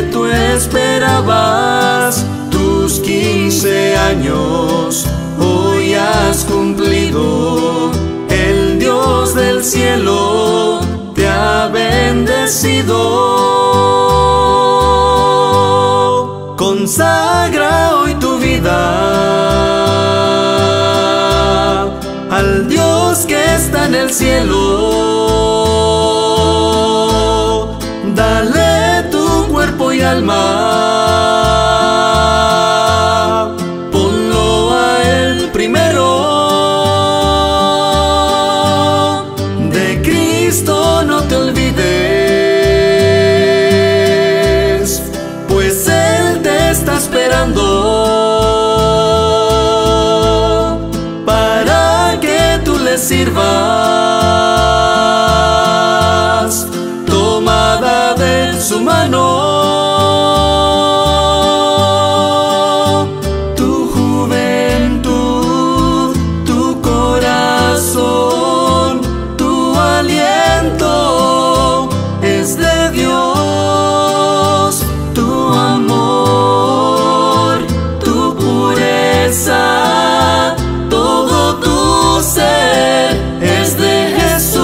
tú esperabas. Tus 15 años hoy has cumplido. El Dios del cielo te ha bendecido. Consagra hoy tu vida al Dios que está en el cielo. Dale tu cuerpo y alma, ponlo a Él primero. De Cristo no te olvides, pues Él te está esperando para que tú le sirvas, tomada de su mano. Tu juventud, tu corazón, tu aliento es de Dios. Tu amor, tu pureza, todo tu ser es de Jesús.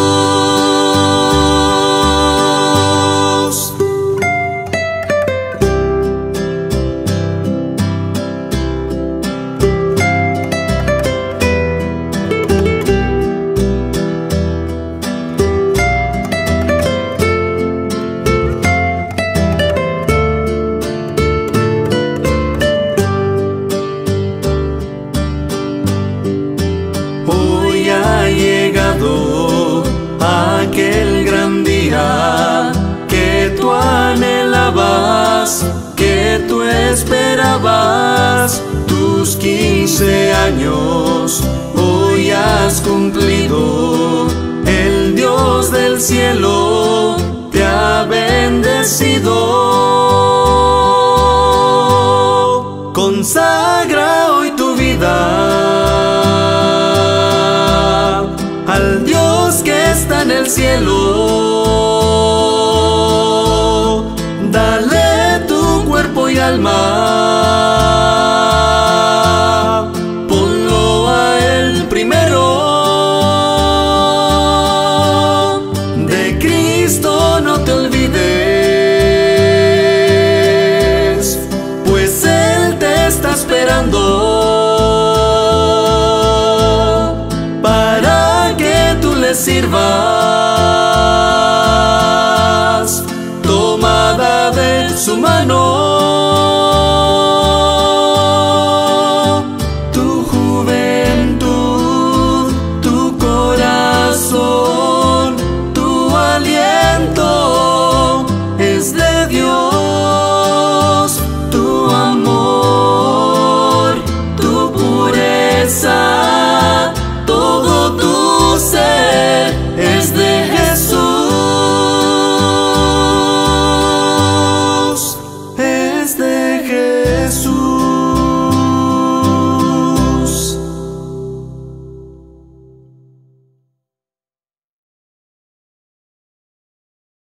Hoy ha llegado aquel gran día que tú anhelabas, que tú esperabas. Tus 15 años hoy has cumplido. El Dios del cielo te ha bendecido. Consagra hoy tu vida al Dios que está en el cielo. Dale tu cuerpo y alma, ponlo a Él primero. De Cristo no te olvides, pues Él te está esperando para que tú le sirvas,